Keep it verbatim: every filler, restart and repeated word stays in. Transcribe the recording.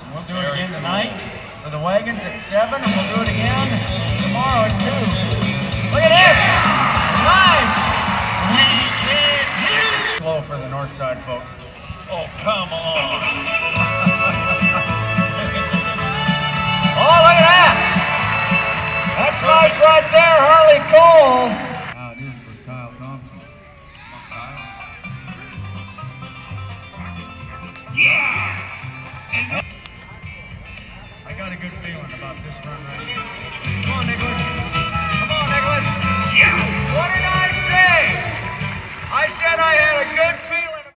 We'll do it again tonight for the wagons at seven, and we'll do it again tomorrow at two. Look at this! Nice! Slow for the north side folks. Oh, come on. Oh, look at that! That's nice right there, Harley Cole. How it is for Kyle Thompson. Yeah! I got a good feeling about this run right here. Come on, Nicholas. Come on, Nicholas. Yeah! What did I say? I said I had a good